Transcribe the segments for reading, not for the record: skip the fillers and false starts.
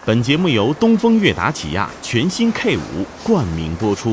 本节目由东风悦达起亚全新 K5冠名播出。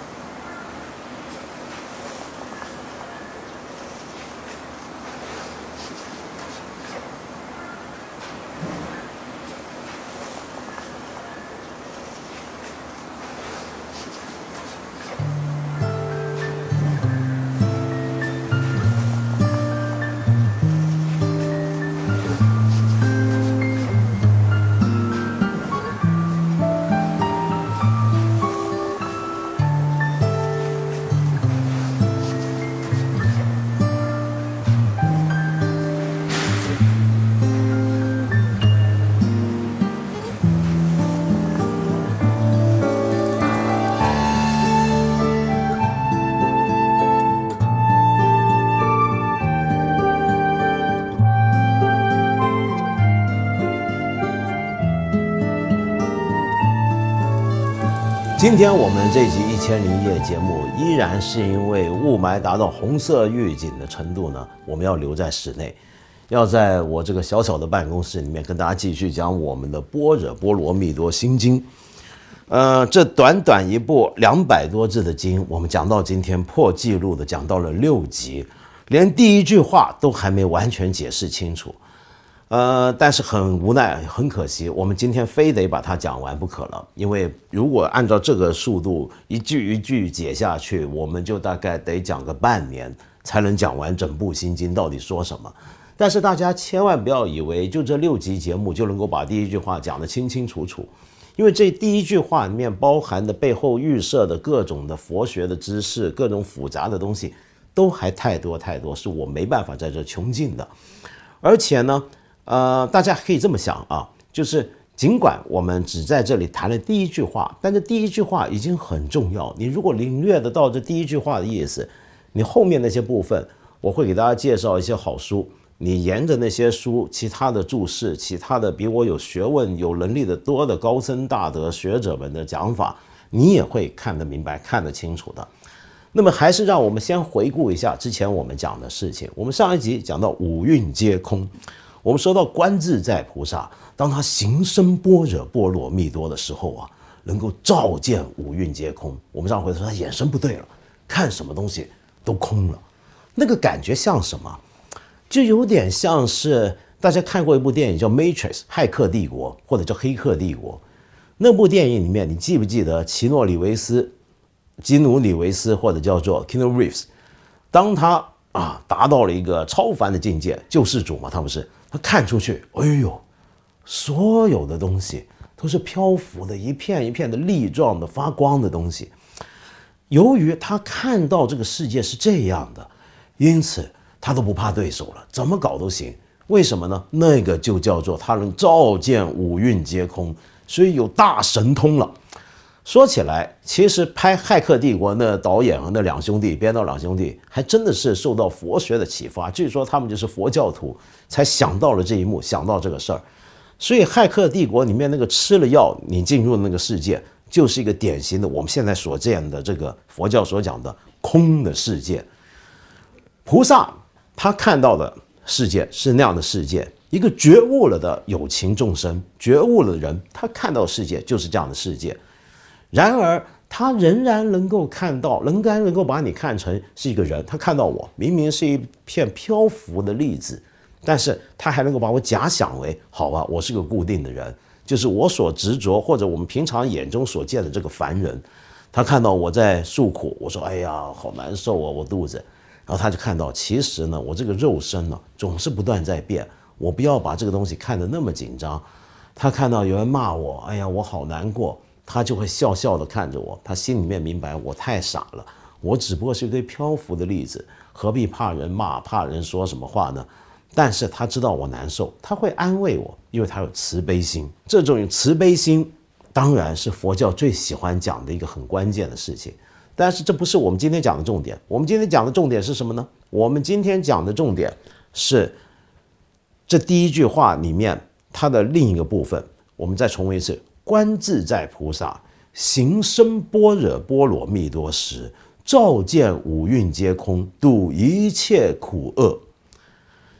今天我们这集《1001夜》节目，依然是因为雾霾达到红色预警的程度呢，我们要留在室内，要在我这个小小的办公室里面跟大家继续讲我们的《般若波罗蜜多心经》。这短短一部200多字的经，我们讲到今天破纪录的讲到了6集，连第一句话都还没完全解释清楚。但是很无奈，很可惜，我们今天非得把它讲完不可了。因为如果按照这个速度一句一句解下去，我们就大概得讲个半年才能讲完整部心经到底说什么。但是大家千万不要以为就这6集节目就能够把第一句话讲得清清楚楚，因为这第一句话里面包含的背后预设的各种的佛学的知识，各种复杂的东西都还太多太多，是我没办法在这穷尽的。而且呢大家可以这么想啊，就是尽管我们只在这里谈了第一句话，但这第一句话已经很重要。你如果领略得到这第一句话的意思，你后面那些部分，我会给大家介绍一些好书，你沿着那些书，其他的注释，其他的比我有学问、有能力的多的高僧大德学者们的讲法，你也会看得明白、看得清楚的。那么还是让我们先回顾一下之前我们讲的事情。我们上一集讲到五蕴皆空。我们说到观自在菩萨，当他行深般若波罗蜜多的时候啊，能够照见五蕴皆空。我们上回说他眼神不对了，看什么东西都空了，那个感觉像什么？就有点像是大家看过一部电影叫《Matrix》骇客帝国，或者叫黑客帝国。那部电影里面，你记不记得基努里维斯，或者叫做 Keanu Reeves， 当他达到了一个超凡的境界，救世主嘛，他不是？他看出去，哎呦，所有的东西都是漂浮的，一片一片的粒状的发光的东西。由于他看到这个世界是这样的，因此他都不怕对手了，怎么搞都行。为什么呢？那个就叫做他能照见五蕴皆空，所以有大神通了。说起来，其实拍《骇客帝国》那导演和那两兄弟，编导两兄弟，还真的是受到佛学的启发。据说他们就是佛教徒，才想到了这一幕，想到这个事儿。所以《骇客帝国》里面那个吃了药你进入那个世界，就是一个典型的我们现在所见的这个佛教所讲的空的世界。菩萨他看到的世界是那样的世界，一个觉悟了的有情众生，觉悟了的人，他看到世界就是这样的世界。然而他仍然能够看到，仍然能够把你看成是一个人。他看到我明明是一片漂浮的粒子，但是他还能够把我假想为，好吧，我是个固定的人，就是我所执着或者我们平常眼中所见的这个凡人。他看到我在诉苦，我说哎呀好难受啊，我肚子。然后他就看到，其实呢我这个肉身呢总是不断在变，我不要把这个东西看得那么紧张。他看到有人骂我，哎呀我好难过，他就会笑笑地看着我，他心里面明白我太傻了，我只不过是一堆漂浮的粒子，何必怕人骂，怕人说什么话呢？但是他知道我难受，他会安慰我，因为他有慈悲心。这种慈悲心当然是佛教最喜欢讲的一个很关键的事情。但是这不是我们今天讲的重点。我们今天讲的重点是什么呢？我们今天讲的重点是这第一句话里面它的另一个部分。我们再重温一次：观自在菩萨行深般若波罗蜜多时，照见五蕴皆空，度一切苦厄。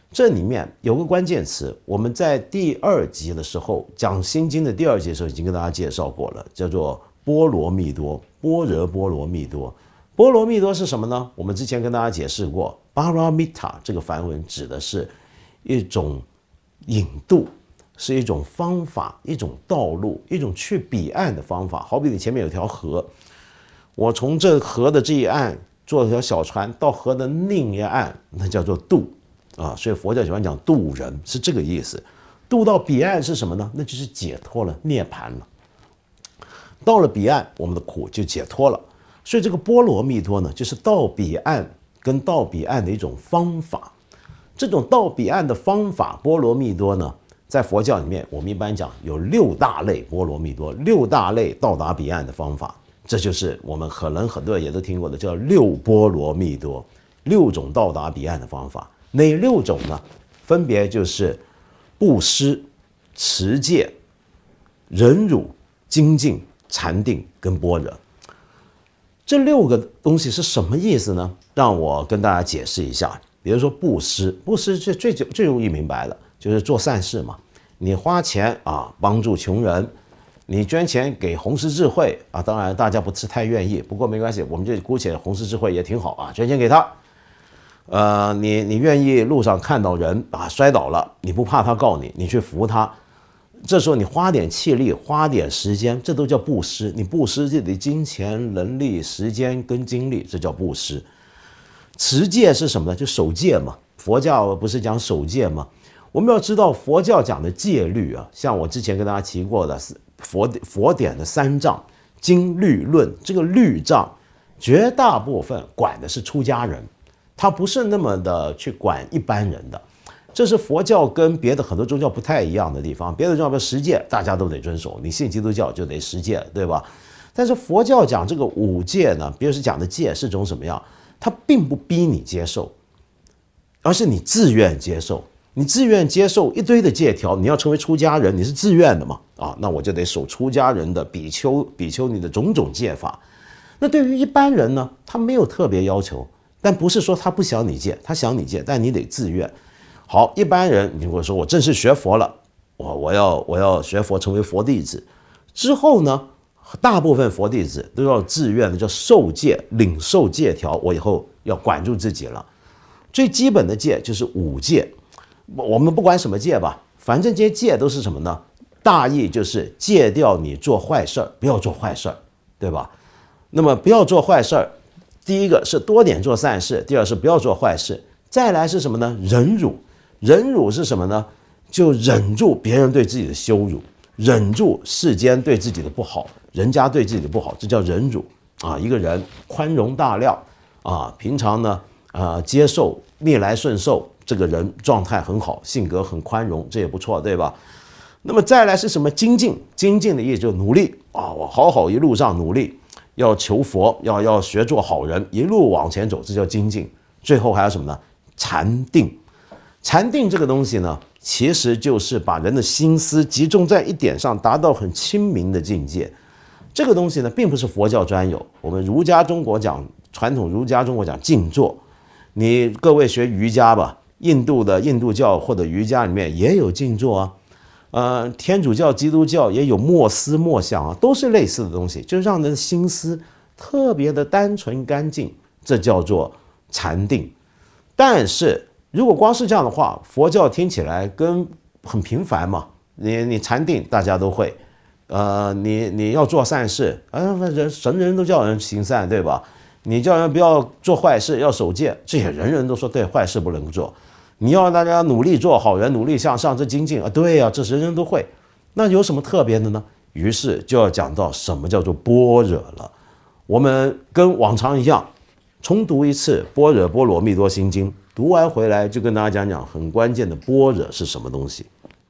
这里面有个关键词，我们在第2集的时候讲《心经》的第2集的时候已经跟大家介绍过了，叫做波罗蜜多，般若波罗蜜多。波罗蜜多是什么呢？我们之前跟大家解释过 ，Paramita 这个梵文指的是一种引渡，是一种方法，一种道路，一种去彼岸的方法。好比你前面有条河，我从这河的这一岸坐条小船到河的另一岸，那叫做渡啊。所以佛教喜欢讲渡人，是这个意思。渡到彼岸是什么呢？那就是解脱了，涅槃了。到了彼岸，我们的苦就解脱了。所以这个波罗蜜多呢，就是到彼岸跟到彼岸的一种方法。这种到彼岸的方法，波罗蜜多呢，在佛教里面，我们一般讲有6大类波罗蜜多，6大类到达彼岸的方法。这就是我们可能很多人也都听过的，叫6波罗蜜多，6种到达彼岸的方法。哪6种呢？分别就是布施、持戒、忍辱、精进、禅定跟般若。这6个东西是什么意思呢？让我跟大家解释一下。比如说布施，布施最容易明白了，就是做善事嘛。你花钱啊帮助穷人，你捐钱给红十字会啊，当然大家不是太愿意，不过没关系，我们就姑且红十字会也挺好啊，捐钱给他。你愿意路上看到人啊摔倒了，你不怕他告你，你去扶他。这时候你花点气力，花点时间，这都叫布施。你布施自己的金钱、能力、时间跟精力，这叫布施。持戒是什么呢？就守戒嘛。佛教不是讲守戒吗？我们要知道佛教讲的戒律啊，像我之前跟大家提过的佛典的3藏经律论，这个律藏绝大部分管的是出家人，他不是那么的去管一般人的。这是佛教跟别的很多宗教不太一样的地方。别的宗教比如10戒，大家都得遵守，你信基督教就得10戒，对吧？但是佛教讲这个5戒呢，比如是讲的戒是种什么样？它并不逼你接受，而是你自愿接受。你自愿接受一堆的戒条，你要成为出家人，你是自愿的嘛？啊，那我就得守出家人的比丘尼的种种戒法。那对于一般人呢，他没有特别要求，但不是说他不想你戒，他想你戒，但你得自愿。好，一般人你如果说我正式学佛了，我要学佛成为佛弟子之后呢，大部分佛弟子都要自愿的，叫受戒，领受戒条，我以后要管住自己了。最基本的戒就是5戒，我们不管什么戒吧，反正这些戒都是什么呢？大意就是戒掉你做坏事儿，不要做坏事儿，对吧？那么不要做坏事儿，第一个是多点做善事，第二是不要做坏事，再来是什么呢？忍辱。忍辱是什么呢？就忍住别人对自己的羞辱，忍住世间对自己的不好，人家对自己的不好，这叫忍辱啊。一个人宽容大量啊，平常呢接受逆来顺受，这个人状态很好，性格很宽容，这也不错，对吧？那么再来是什么？精进。精进的意思就是努力啊，我好一路上努力，要求佛，要学做好人，一路往前走，这叫精进。最后还有什么呢？禅定。禅定这个东西呢，其实就是把人的心思集中在一点上，达到很清明的境界。这个东西呢，并不是佛教专有，我们儒家中国讲，传统儒家中国讲静坐。你各位学瑜伽吧，印度教或者瑜伽里面也有静坐啊，天主教、基督教也有默思默想啊，都是类似的东西，就让人的心思特别的单纯干净，这叫做禅定。但是如果光是这样的话，佛教听起来跟很平凡嘛。你禅定大家都会，你要做善事，人都叫人行善，对吧？你叫人不要做坏事，要守戒，这也人都说对，坏事不能做。你要大家努力做好人，努力向上，这精进啊，对呀，这人都会。那有什么特别的呢？于是就要讲到什么叫做般若了。我们跟往常一样，重读一次《般若波罗蜜多心经》。读完回来就跟大家讲讲很关键的般若是什么东西。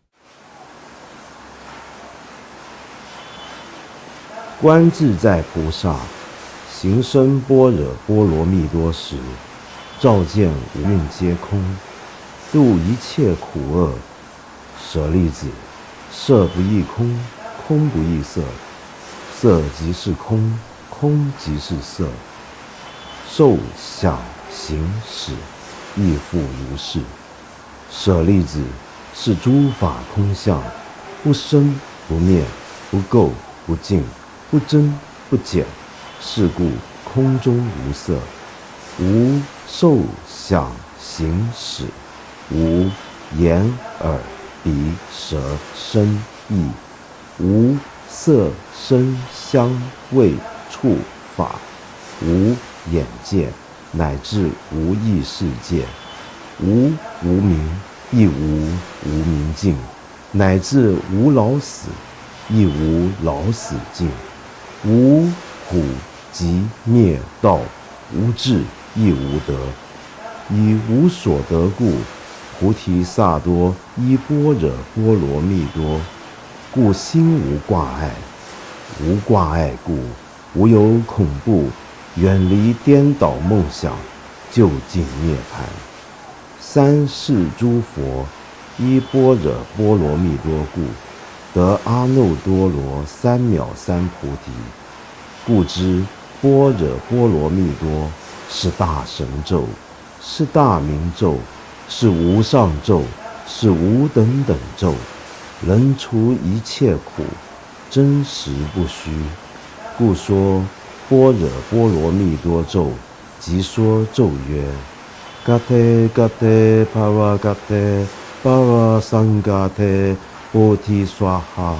观自在菩萨行深般若波罗蜜多时，照见五蕴皆空，度一切苦厄。舍利子，色不异空，空不异色，色即是空，空即是色，受想行识亦复如是。 舍利子，是诸法空相，不生不灭，不垢不净，不增不减。是故空中无色，无受想行识，无眼耳鼻舌身意，无色声香味触法，无眼界，乃至无意识界，无无明，亦无无明尽，乃至无老死，亦无老死尽，无苦集灭道，无智亦无得。以无所得故，菩提萨埵依般若波罗蜜多，故心无挂碍。无挂碍故，无有恐怖，远离颠倒梦想，究竟涅槃。三世诸佛依般若波罗蜜多故，得阿耨多罗三藐三菩提。故知般若波罗蜜多是大神咒，是大明咒，是无上咒，是无等等咒，能除一切苦，真实不虚。故说般若波罗蜜多咒，即说咒曰：嘎忒嘎忒巴瓦嘎忒巴瓦桑嘎忒波提娑哈。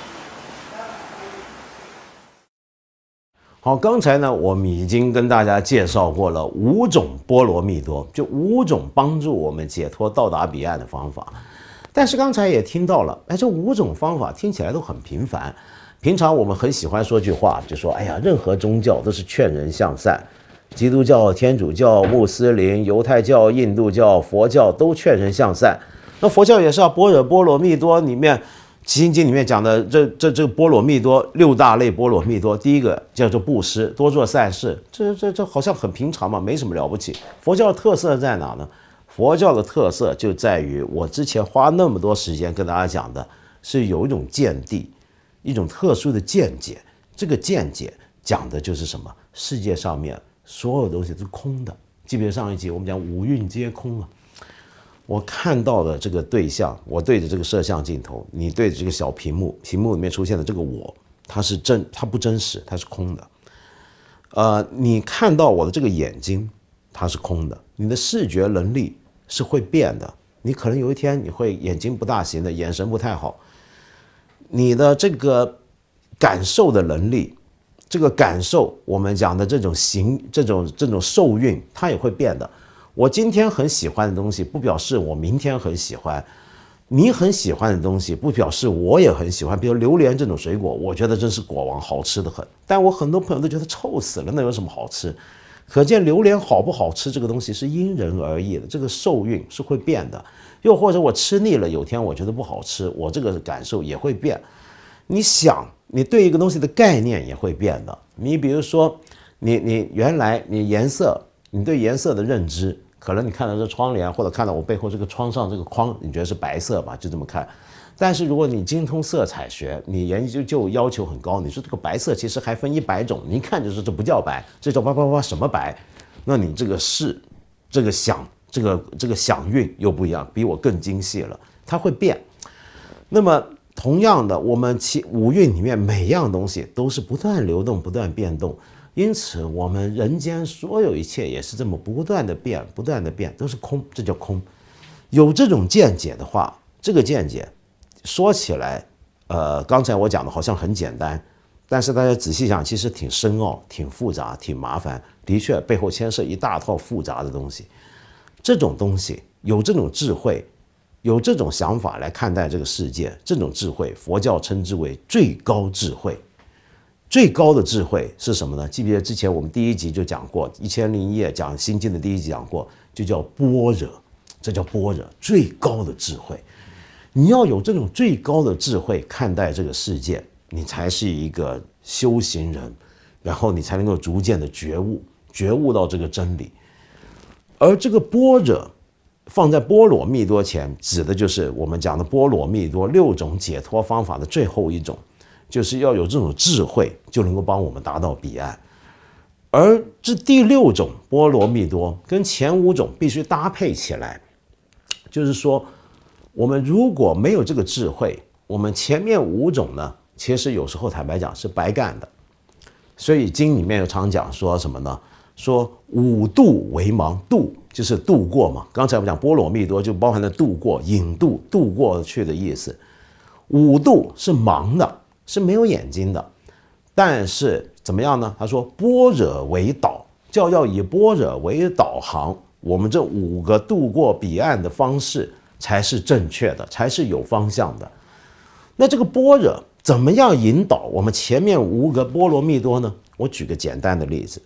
好，刚才呢，我们已经跟大家介绍过了5种波罗蜜多，就5种帮助我们解脱到达彼岸的方法。但是刚才也听到了，这5种方法听起来都很平凡。平常我们很喜欢说句话，就说：哎呀，任何宗教都是劝人向善，基督教、天主教、穆斯林、犹太教、印度教、佛教都劝人向善。那佛教也是啊，般若波罗蜜多里面。心经里面讲的这个波罗蜜多6大类波罗蜜多，第一个叫做布施，多做善事，这好像很平常嘛，没什么了不起。佛教的特色在哪呢？佛教的特色就在于我之前花那么多时间跟大家讲的，是有一种见地，一种特殊的见解。这个见解讲的就是什么？世界上面所有东西都是空的。记不记得上一集我们讲五蕴皆空啊？我看到的这个对象，我对着这个摄像镜头，你对着这个小屏幕，屏幕里面出现的这个我，它不真实，它是空的。你看到我的这个眼睛，它是空的。你的视觉能力是会变的，你可能有一天你会眼睛不大行的，眼神不太好。你的这个感受的能力，这个感受，我们讲的这种受蕴，它也会变的。我今天很喜欢的东西，不表示我明天很喜欢；你很喜欢的东西，不表示我也很喜欢。比如榴莲这种水果，我觉得真是果王，好吃的很。但我很多朋友都觉得臭死了，那有什么好吃？可见榴莲好不好吃这个东西是因人而异的，这个受蕴是会变的。又或者我吃腻了，有天我觉得不好吃，我这个感受也会变。你对一个东西的概念也会变的。你比如说，你原来你颜色。你对颜色的认知，可能你看到这窗帘，或者看到我背后这个窗上这个框，你觉得是白色吧，就这么看。但是如果你精通色彩学，你研究就要求很高，你说这个白色其实还分100种，你一看就是这不叫白，这叫什么白？那你这个这个想韵又不一样，比我更精细了，它会变。那么同样的，我们5蕴里面每样东西都是不断流动、不断变动。因此，我们人间所有一切也是这么不断的变，不断的变，都是空，这叫空。有这种见解的话，这个见解说起来，刚才我讲的好像很简单，但是大家仔细想，其实挺深奥、挺复杂、挺麻烦，的确背后牵涉一大套复杂的东西。这种东西有这种智慧，有这种想法来看待这个世界，这种智慧，佛教称之为最高智慧。最高的智慧是什么呢？记不记得之前我们第1集就讲过，1001夜讲心经的第1集讲过，就叫般若，这叫般若，最高的智慧。你要有这种最高的智慧看待这个世界，你才是一个修行人，然后你才能够逐渐的觉悟到这个真理。而这个般若放在波罗蜜多前，指的就是我们讲的波罗蜜多6种解脱方法的最后一种。就是要有这种智慧，就能够帮我们达到彼岸。而这第6种波罗蜜多跟前5种必须搭配起来， 就是说，我们如果没有这个智慧，我们前面5种呢，其实有时候坦白讲是白干的。所以经里面有常讲说什么呢？说5度为盲，度就是度过嘛。刚才我们讲波罗蜜多就包含了度过、引渡、度过去的意思。5度是盲的，是没有眼睛的。但是怎么样呢？他说般若为导，要以般若为导航，我们这5个渡过彼岸的方式才是正确的，才是有方向的。那这个般若怎么样引导我们前面5个波罗蜜多呢？我举个简单的例子，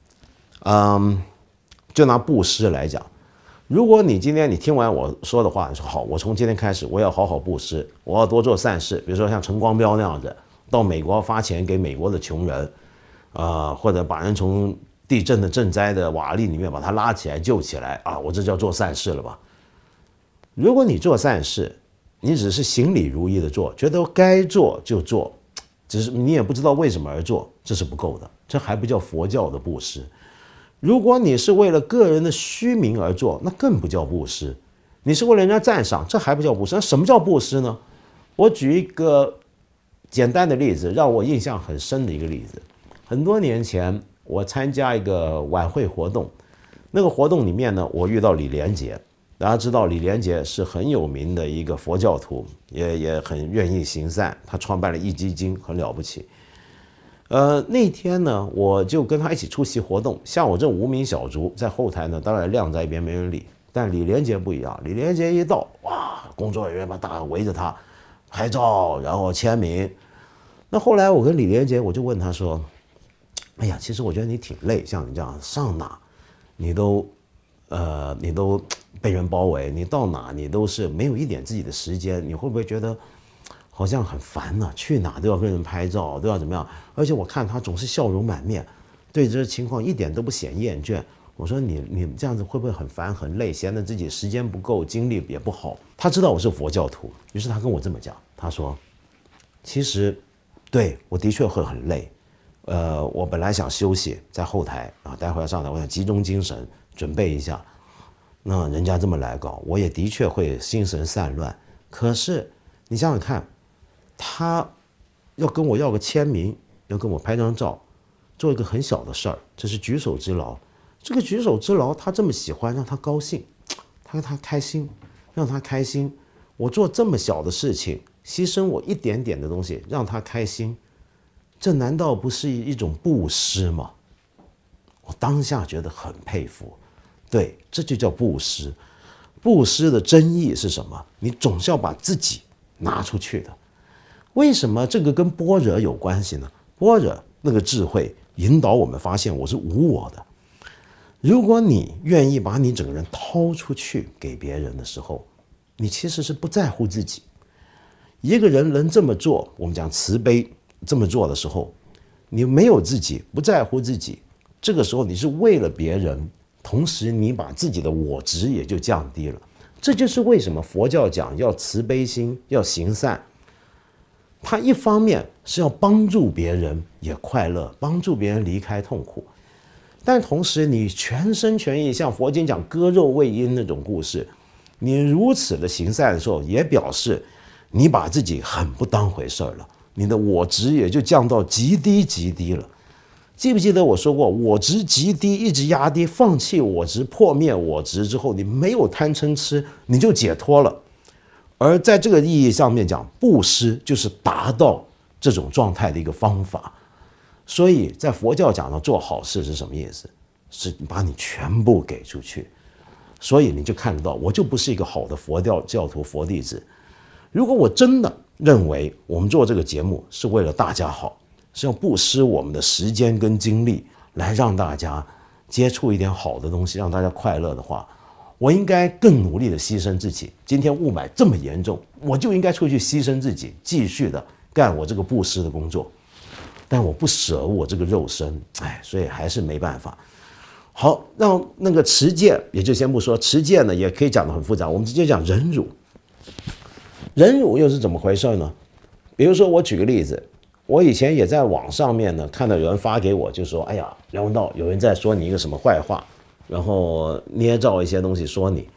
就拿布施来讲，如果你今天你听完我说的话，你说好，我从今天开始我要好好布施，我要多做善事，比如说像陈光标那样子，到美国发钱给美国的穷人，或者把人从地震的赈灾的瓦砾里面把他拉起来救起来啊，我这叫做善事了吧？如果你做善事，你只是行礼如仪的做，觉得该做就做，只是你也不知道为什么而做，这是不够的，这还不叫佛教的布施。如果你是为了个人的虚名而做，那更不叫布施。你是为了人家赞赏，这还不叫布施。那什么叫布施呢？我举一个简单的例子，让我印象很深的一个例子。很多年前，我参加一个晚会活动，那个活动里面呢，我遇到李连杰。大家知道李连杰是很有名的一个佛教徒，也很愿意行善，他创办了壹基金，很了不起。那天呢，我就跟他一起出席活动，像我这无名小卒在后台呢，当然晾在一边没人理。但李连杰不一样，李连杰一到，哇，工作人员把大家围着他拍照，然后签名。那后来我跟李连杰，我就问他说：“哎呀，其实我觉得你挺累，像你这样上哪，你都被人包围，你到哪你都是没有一点自己的时间，你会不会觉得好像很烦呢？去哪都要跟人拍照，都要怎么样？而且我看他总是笑容满面，对这情况一点都不显厌倦。我说你这样子会不会很烦很累，嫌得自己时间不够，精力也不好？”他知道我是佛教徒，于是他跟我这么讲，他说：“其实对我的确会很累，我本来想休息在后台啊，待会要上来，我想集中精神准备一下。那人家这么来搞，我也的确会心神散乱。可是你想想看，他要跟我要个签名，要跟我拍张照，做一个很小的事儿，这是举手之劳。这个举手之劳，他这么喜欢，让他高兴，他开心，让他开心。我做这么小的事情，牺牲我一点点的东西，让他开心，这难道不是一种布施吗？”我当下觉得很佩服。对，这就叫布施。布施的真意是什么？你总是要把自己拿出去的。为什么这个跟般若有关系呢？般若那个智慧引导我们发现我是无我的。如果你愿意把你整个人掏出去给别人的时候，你其实是不在乎自己。一个人能这么做，我们讲慈悲，这么做的时候，你没有自己，不在乎自己，这个时候你是为了别人，同时你把自己的我执也就降低了。这就是为什么佛教讲要慈悲心，要行善。它一方面是要帮助别人也快乐，帮助别人离开痛苦，但同时你全心全意，像佛经讲割肉喂鹰那种故事，你如此的行善的时候，也表示你把自己很不当回事了，你的我执也就降到极低极低了。记不记得我说过，我执极低，一直压低，放弃我执，破灭我执之后，你没有贪嗔痴，你就解脱了。而在这个意义上面讲，布施就是达到这种状态的一个方法。所以在佛教讲的做好事是什么意思？是把你全部给出去。所以你就看得到，我就不是一个好的佛教徒、佛弟子。如果我真的认为我们做这个节目是为了大家好，是要布施我们的时间跟精力，来让大家接触一点好的东西，让大家快乐的话，我应该更努力的牺牲自己。今天雾霾这么严重，我就应该出去牺牲自己，继续的干我这个布施的工作。但我不舍我这个肉身，所以还是没办法。好，让那个持戒也就先不说，持戒呢也可以讲得很复杂，我们直接讲忍辱。忍辱又是怎么回事呢？比如说我举个例子，我以前也在网上面呢看到有人发给我，就说：“哎呀，梁文道，有人在说你一个什么坏话，然后捏造一些东西说你。”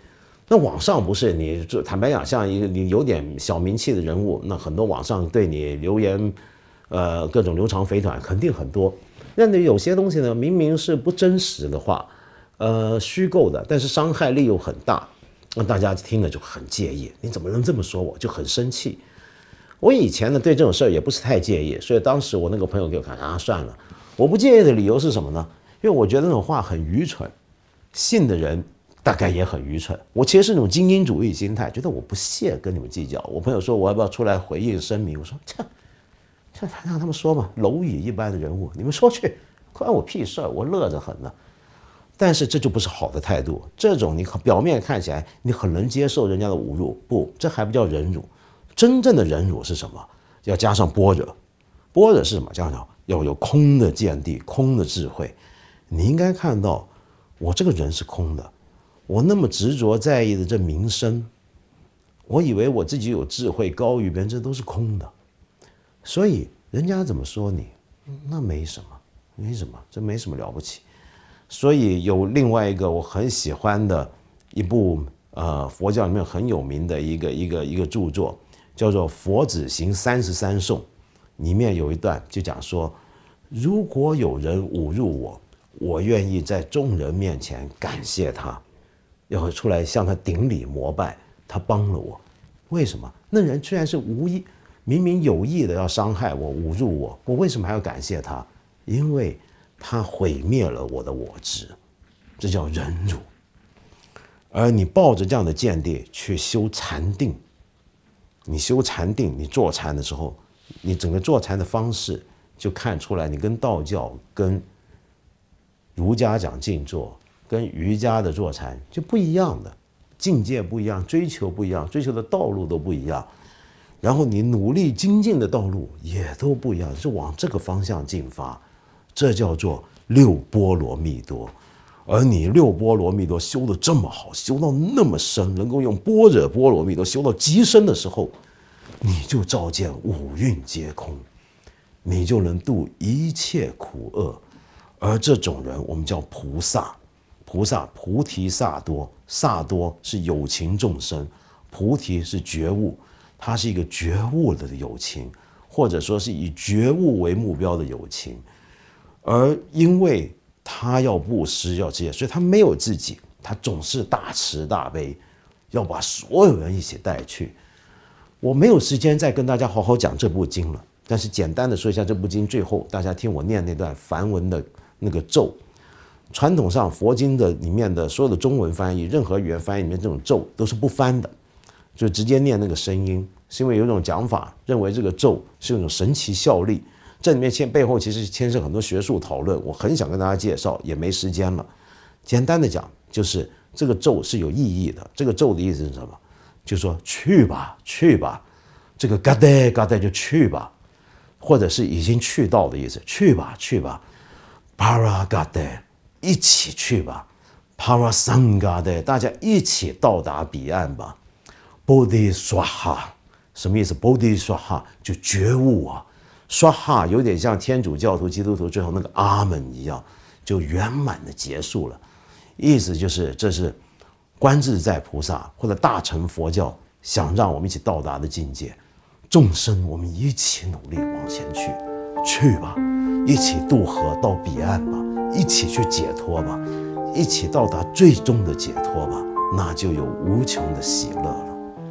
那网上不是你就坦白讲，像一个你有点小名气的人物，那很多网上对你留言，各种流长飞短，肯定很多。那你有些东西呢，明明是不真实的话，虚构的，但是伤害力又很大，那大家听了就很介意。你怎么能这么说我？就很生气。我以前呢对这种事儿也不是太介意，所以当时我那个朋友给我看啊，算了，我不介意的理由是什么呢？因为我觉得那种话很愚蠢，信的人大概也很愚蠢。我其实是那种精英主义心态，觉得我不屑跟你们计较。我朋友说我要不要出来回应声明，我说这让他们说嘛，蝼蚁一般的人物，你们说去，关我屁事儿，我乐着很呢。但是这就不是好的态度，这种你表面看起来你很能接受人家的侮辱，不，这还不叫忍辱。真正的忍辱是什么？要加上般若。般若是什么？要有空的见地，空的智慧。你应该看到，我这个人是空的，我那么执着在意的这名声，我以为我自己有智慧高于别人，这都是空的。所以人家怎么说你，那没什么，这没什么了不起。所以有另外一个我很喜欢的一部佛教里面很有名的一个著作，叫做《佛子行33颂》，里面有一段就讲说，如果有人侮辱我，我愿意在众人面前感谢他，要出来向他顶礼膜拜，他帮了我。为什么？那人虽然是无意，明明有意的要伤害我、侮辱我，我为什么还要感谢他？因为他毁灭了我的我执，这叫忍辱。而你抱着这样的见地去修禅定，你修禅定，你坐禅的时候，你整个坐禅的方式就看出来，你跟道教、跟儒家讲静坐、跟瑜伽的坐禅就不一样的，境界不一样，追求不一样，追求的道路都不一样，然后你努力精进的道路也都不一样，是往这个方向进发，这叫做六波罗蜜多。而你六波罗蜜多修得这么好，修到那么深，能够用般若波罗蜜多修到极深的时候，你就照见五蕴皆空，你就能度一切苦厄。而这种人我们叫菩萨，菩提萨多，萨多是有情众生，菩提是觉悟，它是一个觉悟的有情，或者说是以觉悟为目标的有情。而因为他要布施要这些，所以他没有自己，他总是大慈大悲，要把所有人一起带去。我没有时间再跟大家好好讲这部经了，但是简单的说一下这部经，最后大家听我念那段梵文的那个咒。传统上佛经的里面的所有的中文翻译，任何语言翻译里面这种咒都是不翻的，就直接念那个声音，是因为有一种讲法认为这个咒是有一种神奇效力。这里面背后其实牵涉很多学术讨论，我很想跟大家介绍，也没时间了。简单的讲，就是这个咒是有意义的。这个咒的意思是什么？就是说去吧，去吧，这个嘎呆嘎呆就去吧，或者是已经去到的意思，去吧，去吧。Para 嘎呆，一起去吧。Para sang 嘎呆，大家一起到达彼岸吧。Bodhiswaha 什么意思 ？Bodhiswaha 就觉悟啊。刷哈有点像天主教徒、基督徒最后那个阿门一样，就圆满的结束了。意思就是这是观自在菩萨或者大乘佛教想让我们一起到达的境界。众生，我们一起努力往前去，去吧，一起渡河到彼岸吧，一起去解脱吧，一起到达最终的解脱吧，那就有无穷的喜乐了。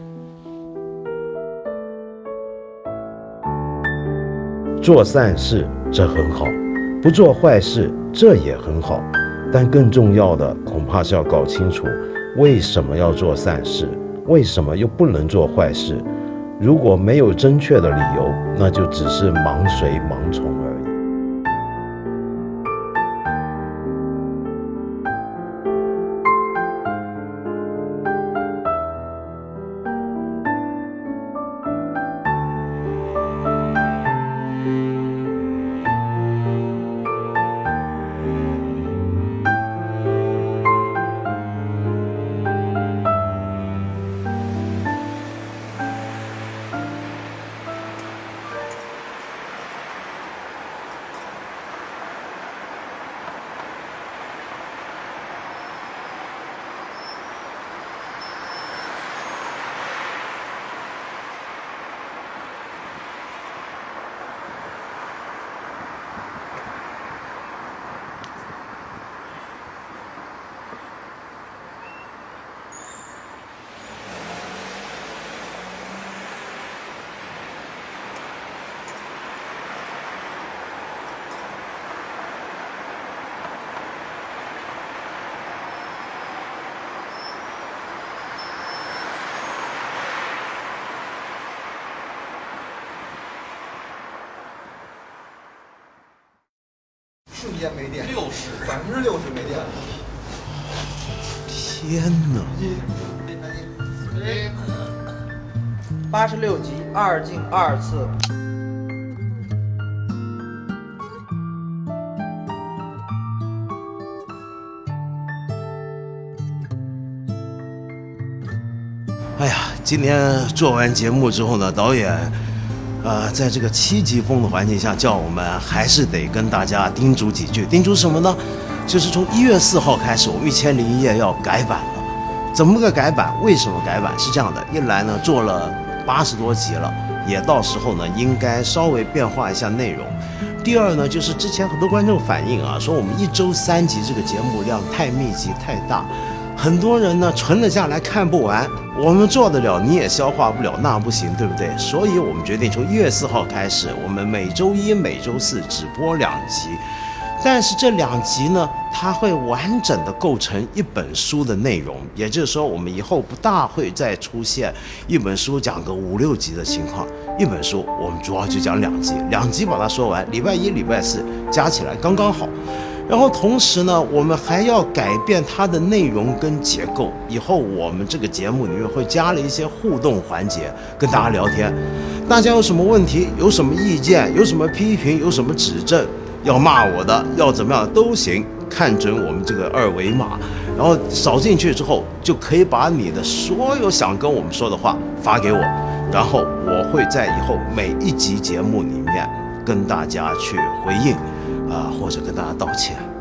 做善事这很好，不做坏事这也很好，但更重要的恐怕是要搞清楚为什么要做善事，为什么又不能做坏事。如果没有正确的理由，那就只是盲随盲从而已。 间没电 60%，60%没电了。 天哪 ！86集2进2次。 哎呀，今天做完节目之后呢，导演，在这个7级风的环境下，叫我们还是得跟大家叮嘱几句。叮嘱什么呢？就是从1月4号开始，我们1001夜要改版了。怎么个改版？为什么改版？是这样的，一来呢，做了80多集了，也到时候呢，应该稍微变化一下内容。第二呢，就是之前很多观众反映啊，说我们1周3集这个节目量太密集太大。很多人呢存了下来看不完，我们做得了，你也消化不了，那不行，对不对？所以我们决定从1月4号开始，我们每周1、每周4只播2集，但是这2集呢，它会完整的构成一本书的内容，也就是说，我们以后不大会再出现一本书讲个5、6集的情况，一本书我们主要就讲2集，2集把它说完，礼拜1、礼拜4加起来刚刚好。然后同时呢，我们还要改变它的内容跟结构。以后我们这个节目里面会加了一些互动环节，跟大家聊天。大家有什么问题、有什么意见、有什么批评、有什么指正，要骂我的，要怎么样都行，看准我们这个2维码，然后扫进去之后，就可以把你的所有想跟我们说的话发给我，然后我会在以后每一集节目里面跟大家去回应。或者跟大家道歉。